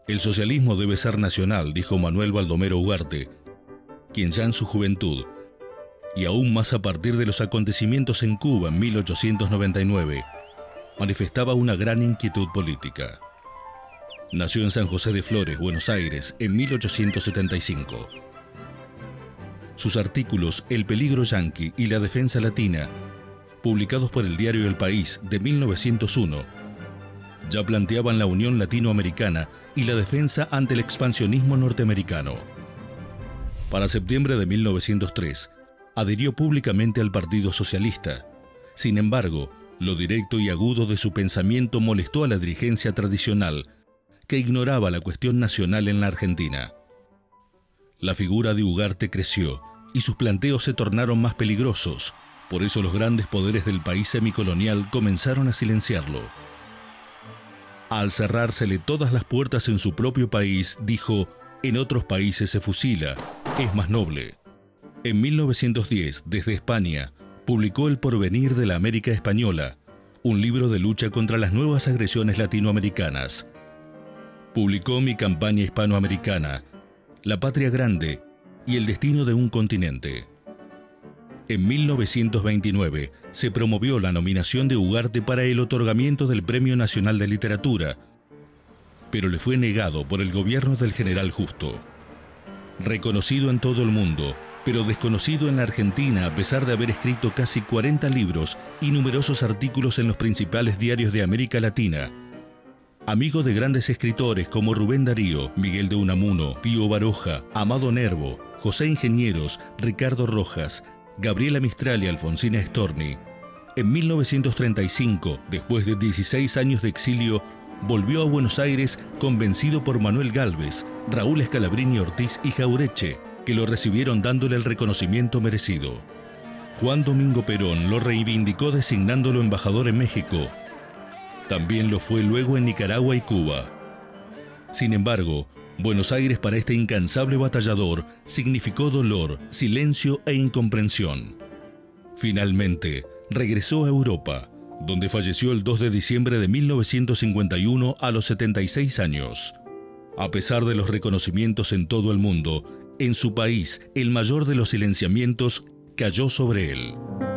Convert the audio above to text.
El socialismo debe ser nacional, dijo Manuel Baldomero Ugarte, quien ya en su juventud, y aún más a partir de los acontecimientos en Cuba en 1899, manifestaba una gran inquietud política. Nació en San José de Flores, Buenos Aires, en 1875. Sus artículos El peligro yanqui y La defensa latina, publicados por el diario El País de 1901, ya planteaban la unión latinoamericana y la defensa ante el expansionismo norteamericano. Para septiembre de 1903, adhirió públicamente al Partido Socialista. Sin embargo, lo directo y agudo de su pensamiento molestó a la dirigencia tradicional, que ignoraba la cuestión nacional en la Argentina. La figura de Ugarte creció y sus planteos se tornaron más peligrosos. Por eso los grandes poderes del país semicolonial comenzaron a silenciarlo. Al cerrársele todas las puertas en su propio país, dijo: en otros países se fusila, es más noble. En 1910, desde España, publicó El porvenir de la América Española, un libro de lucha contra las nuevas agresiones latinoamericanas. Publicó Mi campaña hispanoamericana, La patria grande y El destino de un continente. En 1929 se promovió la nominación de Ugarte para el otorgamiento del Premio Nacional de Literatura, pero le fue negado por el gobierno del general Justo. Reconocido en todo el mundo, pero desconocido en la Argentina a pesar de haber escrito casi 40 libros y numerosos artículos en los principales diarios de América Latina. Amigo de grandes escritores como Rubén Darío, Miguel de Unamuno, Pío Baroja, Amado Nervo, José Ingenieros, Ricardo Rojas, Gabriela Mistral y Alfonsina Storni. En 1935, después de 16 años de exilio, volvió a Buenos Aires convencido por Manuel Gálvez, Raúl Escalabrini Ortiz y Jaureche, que lo recibieron dándole el reconocimiento merecido. Juan Domingo Perón lo reivindicó designándolo embajador en México. También lo fue luego en Nicaragua y Cuba. Sin embargo, Buenos Aires para este incansable batallador significó dolor, silencio e incomprensión. Finalmente, regresó a Europa, donde falleció el 2 de diciembre de 1951 a los 76 años. A pesar de los reconocimientos en todo el mundo, en su país el mayor de los silenciamientos cayó sobre él.